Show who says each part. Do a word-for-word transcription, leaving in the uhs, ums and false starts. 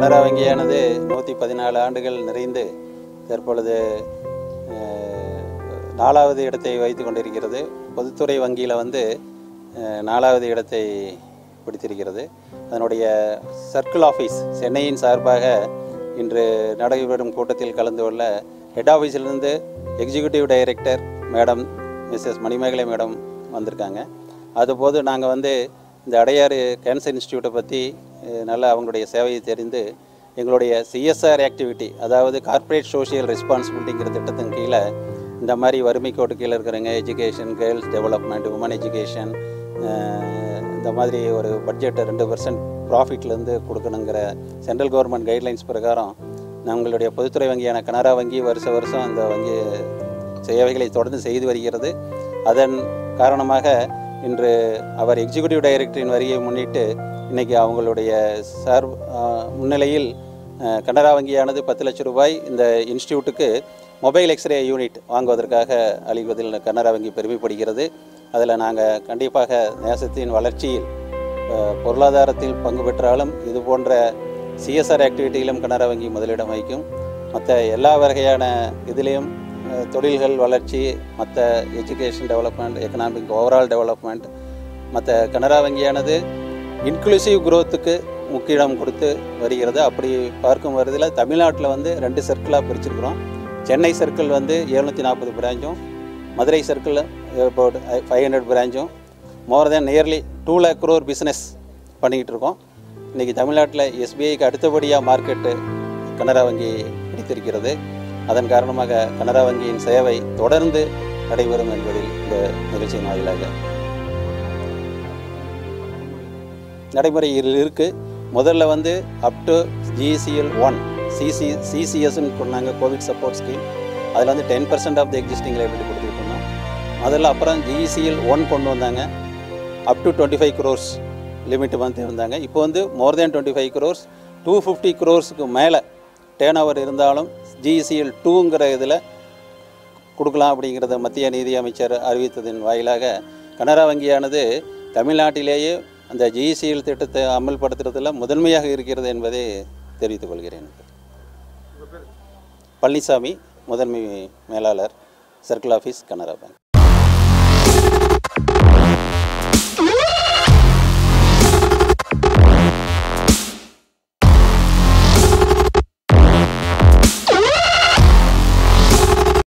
Speaker 1: கனரா வங்கியானது நூற்றி பதினாலு ஆண்டுகள் நிறைந்து தற்பொழுது நாலாவது இடத்தை வைத்து கொண்டிருக்கிறது. பொதுத்துறை வங்கியில் வந்து நாலாவது இடத்தை பிடித்திருக்கிறது. அதனுடைய சர்க்கிள் ஆஃபீஸ் சென்னையின் சார்பாக இன்று நடைபெறும் கூட்டத்தில் கலந்து கொள்ள ஹெட் ஆஃபீஸிலிருந்து executive director madam missus Manimekalai madam வந்திருக்காங்க. அதுபோது நாங்கள் வந்து இந்த அடையாறு கேன்சர் இன்ஸ்டியூட்டை பற்றி நல்லா அவங்களுடைய சேவையை தெரிந்து எங்களுடைய சிஎஸ்ஆர் ஆக்டிவிட்டி, அதாவது கார்ப்பரேட் சோஷியல் ரெஸ்பான்சிபிலிட்டிங்கிற திட்டத்தின் கீழே இந்த மாதிரி வறுமை கோட்டு கீழே இருக்கிறவங்க education, girls development, woman education, இந்த மாதிரி ஒரு பட்ஜெட்டை ரெண்டு பர்சன்ட் ப்ராஃபிட்லேருந்து கொடுக்கணுங்கிற சென்ட்ரல் கவர்மெண்ட் கைட்லைன்ஸ் பிரகாரம் நம்மளுடைய பொதுத்துறை வங்கியான கனரா வங்கி வருஷ வருஷம் அந்த வங்கி சேவைகளை தொடர்ந்து செய்து வருகிறது. அதன் காரணமாக இன்று அவர் எக்ஸிக்யூட்டிவ் டைரக்டரின் வருகையை முன்னிட்டு இன்றைக்கி அவங்களுடைய சார் முன்னிலையில் கனரா வங்கியானது பத்து லட்சம் ரூபாய் இந்த இன்ஸ்டியூட்டுக்கு மொபைல் எக்ஸ்ரே யூனிட் வாங்குவதற்காக அளிப்பதில் கனரா வங்கி பெருமைப்படுகிறது. அதில் நாங்கள் கண்டிப்பாக நேசத்தின் வளர்ச்சியில் பொருளாதாரத்தில் பங்கு பெற்றாலும் இது போன்ற சிஎஸ்ஆர் ஆக்டிவிட்டியிலும் கனரா வங்கி முதலிடம் வகிக்கும். மற்ற எல்லா வகையான இதிலையும் தொழில்கள் வளர்ச்சி, மற்ற education development, economic overall development, மற்ற கனரா வங்கியானது இன்க்ளூசிவ் குரோத்துக்கு முக்கியம் கொடுத்து வருகிறது. அப்படி பார்க்கும் வருதில் தமிழ்நாட்டில் வந்து ரெண்டு சர்க்கிளாக பிரிச்சிருக்கிறோம். சென்னை சர்க்கிள் வந்து எழுநூற்றி நாற்பது பிரான்ச்சும், Madurai circle about five hundred பிரான்ச்சும், more than nearly two lakh crore business பண்ணிக்கிட்டு இருக்கோம். இன்றைக்கி தமிழ்நாட்டில் எஸ்பிஐக்கு அடுத்தபடியாக மார்க்கெட்டு கனரா வங்கி பிடித்திருக்கிறது. அதன் காரணமாக கனரா வங்கியின் சேவை தொடர்ந்து நடைபெறும் என்பதில் இந்த நிகழ்ச்சியின் வாயிலாக நடைமுறையில் இருக்குது. முதல்ல வந்து up to GCL one CC சிசிஎஸ்ன்னு சொன்னாங்க, கோவிட் சப்போர்ட் ஸ்கீம். அதில் வந்து ten percent of the existing liability கொடுத்துட்டு இருந்தோம். அதில் அப்புறம் ஜிசிஎல் ஒன் கொண்டு வந்தாங்க, up to twenty five crores limit வந்து இருந்தாங்க. இப்போ வந்து more than twenty five crores to fifty க்ரோர்ஸுக்கு மேலே டேர்ன் ஓவர் இருந்தாலும் ஜிசிஎல் டூங்கிற இதில் கொடுக்கலாம் அப்படிங்கிறத மத்திய நிதி அமைச்சர் அறிவித்ததின் வாயிலாக கனரா வங்கியானது தமிழ்நாட்டிலேயே அந்த ஜிசிஎல் திட்டத்தை அமல்படுத்துறதில் முதன்மையாக இருக்கிறது என்பதை தெரிவித்துக் கொள்கிறேன். பழனிசாமி, முதன்மை மேலாளர், சர்க்கிள் ஆஃபீஸ், கனரா பேங்க்.